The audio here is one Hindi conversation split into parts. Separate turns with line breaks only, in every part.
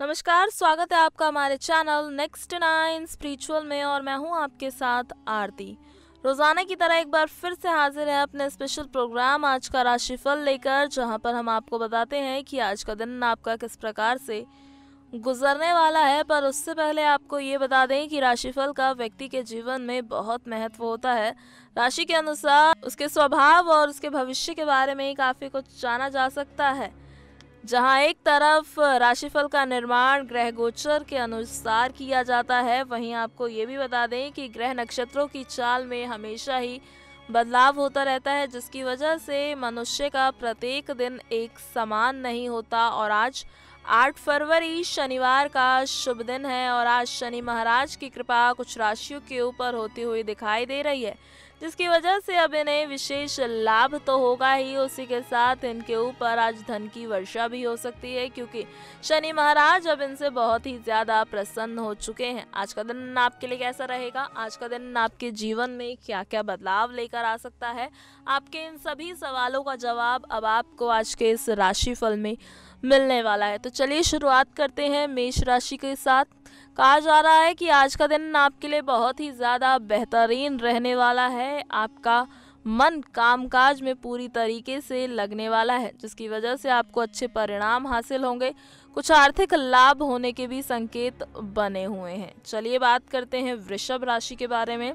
नमस्कार, स्वागत है आपका हमारे चैनल नेक्स्ट 9 स्पिरिचुअल में और मैं हूं आपके साथ आरती। रोजाना की तरह एक बार फिर से हाजिर है अपने स्पेशल प्रोग्राम आज का राशिफल लेकर, जहां पर हम आपको बताते हैं कि आज का दिन आपका किस प्रकार से गुजरने वाला है। पर उससे पहले आपको ये बता दें कि राशिफल का व्यक्ति के जीवन में बहुत महत्व होता है। राशि के अनुसार उसके स्वभाव और उसके भविष्य के बारे में ही काफ़ी कुछ जाना जा सकता है। जहां एक तरफ राशिफल का निर्माण ग्रह गोचर के अनुसार किया जाता है, वहीं आपको ये भी बता दें कि ग्रह नक्षत्रों की चाल में हमेशा ही बदलाव होता रहता है, जिसकी वजह से मनुष्य का प्रत्येक दिन एक समान नहीं होता। और आज 8 फरवरी शनिवार का शुभ दिन है और आज शनि महाराज की कृपा कुछ राशियों के ऊपर होती हुई दिखाई दे रही है, जिसकी वजह से अब इन्हें विशेष लाभ तो होगा ही, उसी के साथ इनके ऊपर आज धन की वर्षा भी हो सकती है, क्योंकि शनि महाराज अब इनसे बहुत ही ज़्यादा प्रसन्न हो चुके हैं। आज का दिन आपके लिए कैसा रहेगा, आज का दिन आपके जीवन में क्या क्या बदलाव लेकर आ सकता है, आपके इन सभी सवालों का जवाब अब आपको आज के इस राशिफल में मिलने वाला है। तो चलिए शुरुआत करते हैं मेष राशि के साथ। कहा जा रहा है कि आज का दिन आपके लिए बहुत ही ज़्यादा बेहतरीन रहने वाला है। आपका मन कामकाज में पूरी तरीके से लगने वाला है, जिसकी वजह से आपको अच्छे परिणाम हासिल होंगे। कुछ आर्थिक लाभ होने के भी संकेत बने हुए हैं। चलिए बात करते हैं वृषभ राशि के बारे में।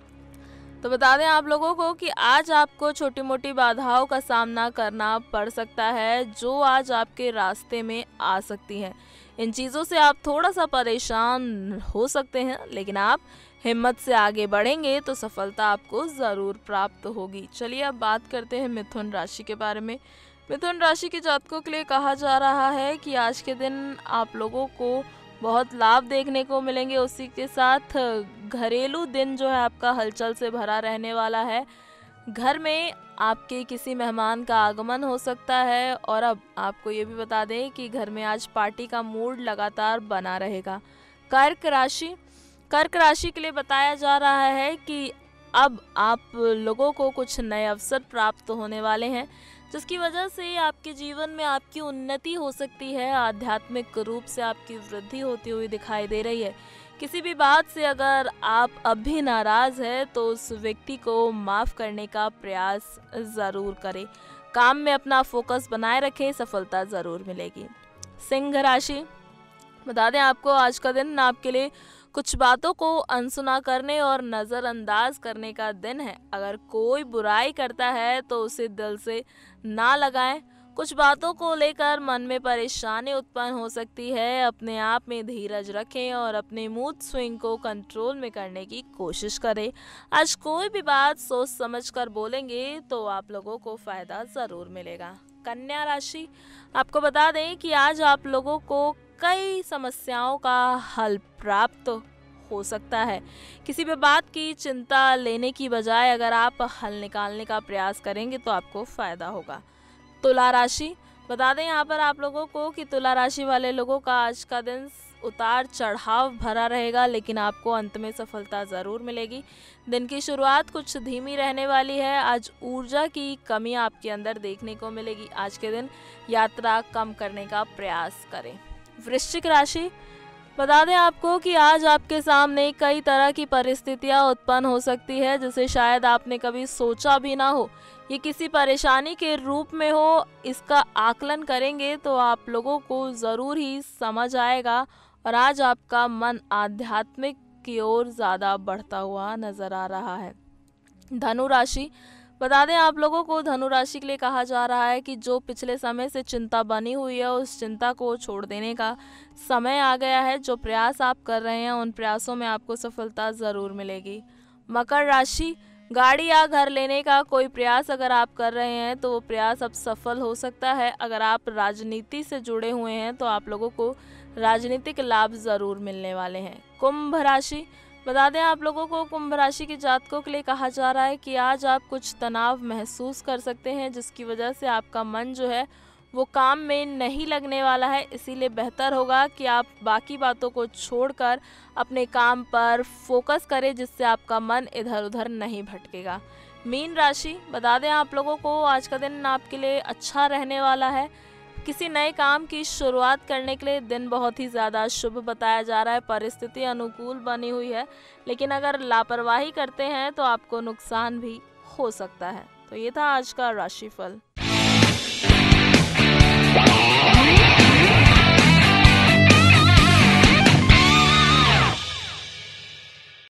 तो बता दें आप लोगों को कि आज आपको छोटी मोटी बाधाओं का सामना करना पड़ सकता है, जो आज आपके रास्ते में आ सकती हैं। इन चीज़ों से आप थोड़ा सा परेशान हो सकते हैं, लेकिन आप हिम्मत से आगे बढ़ेंगे तो सफलता आपको ज़रूर प्राप्त होगी। चलिए अब बात करते हैं मिथुन राशि के बारे में। मिथुन राशि के जातकों के लिए कहा जा रहा है कि आज के दिन आप लोगों को बहुत लाभ देखने को मिलेंगे। उसी के साथ घरेलू दिन जो है आपका हलचल से भरा रहने वाला है। घर में आपके किसी मेहमान का आगमन हो सकता है और अब आपको ये भी बता दें कि घर में आज पार्टी का मूड लगातार बना रहेगा। कर्क राशि के लिए बताया जा रहा है कि अब आप लोगों को कुछ नए अवसर प्राप्त होने वाले हैं, जिसकी वजह से आपके जीवन में आपकी उन्नति हो सकती है। आध्यात्मिक रूप से आपकी वृद्धि होती हुई दिखाई दे रही है। किसी भी बात से अगर आप अब भी नाराज है तो उस व्यक्ति को माफ़ करने का प्रयास ज़रूर करें। काम में अपना फोकस बनाए रखें, सफलता ज़रूर मिलेगी। सिंह राशि, बता दें आपको आज का दिन आपके लिए कुछ बातों को अनसुना करने और नज़रअंदाज करने का दिन है। अगर कोई बुराई करता है तो उसे दिल से ना लगाएं। कुछ बातों को लेकर मन में परेशानी उत्पन्न हो सकती है। अपने आप में धीरज रखें और अपने मूड स्विंग को कंट्रोल में करने की कोशिश करें। आज कोई भी बात सोच समझ कर बोलेंगे तो आप लोगों को फ़ायदा ज़रूर मिलेगा। कन्या राशि, आपको बता दें कि आज आप लोगों को कई समस्याओं का हल प्राप्त हो सकता है। किसी भी बात की चिंता लेने की बजाय अगर आप हल निकालने का प्रयास करेंगे तो आपको फ़ायदा होगा। तुला राशि, बता दें यहाँ पर आप लोगों को कि तुला राशि वाले लोगों का आज का दिन उतार चढ़ाव भरा रहेगा, लेकिन आपको अंत में सफलता ज़रूर मिलेगी। दिन की शुरुआत कुछ धीमी रहने वाली है। आज ऊर्जा की कमी आपके अंदर देखने को मिलेगी। आज के दिन यात्रा कम करने का प्रयास करें। वृश्चिक राशि, बता दें आपको कि आज आपके सामने कई तरह की परिस्थितियां उत्पन्न हो सकती है, जिसे शायद आपने कभी सोचा भी ना हो। ये किसी परेशानी के रूप में हो, इसका आकलन करेंगे तो आप लोगों को ज़रूर ही समझ आएगा और आज आपका मन आध्यात्मिक की ओर ज़्यादा बढ़ता हुआ नज़र आ रहा है। धनु राशि, बता दें आप लोगों को धनु राशि के लिए कहा जा रहा है कि जो पिछले समय से चिंता बनी हुई है, उस चिंता को छोड़ देने का समय आ गया है। जो प्रयास आप कर रहे हैं उन प्रयासों में आपको सफलता ज़रूर मिलेगी। मकर राशि, गाड़ी या घर लेने का कोई प्रयास अगर आप कर रहे हैं तो वो प्रयास अब सफल हो सकता है। अगर आप राजनीति से जुड़े हुए हैं तो आप लोगों को राजनीतिक लाभ ज़रूर मिलने वाले हैं। कुंभ राशि, बता दें आप लोगों को कुंभ राशि के जातकों के लिए कहा जा रहा है कि आज आप कुछ तनाव महसूस कर सकते हैं, जिसकी वजह से आपका मन जो है वो काम में नहीं लगने वाला है। इसीलिए बेहतर होगा कि आप बाकी बातों को छोड़कर अपने काम पर फोकस करें, जिससे आपका मन इधर उधर नहीं भटकेगा। मीन राशि, बता दें आप लोगों को आज का दिन आपके लिए अच्छा रहने वाला है। किसी नए काम की शुरुआत करने के लिए दिन बहुत ही ज़्यादा शुभ बताया जा रहा है, परिस्थिति अनुकूल बनी हुई है, लेकिन अगर लापरवाही करते हैं तो आपको नुकसान भी हो सकता है। तो ये था आज का राशिफल।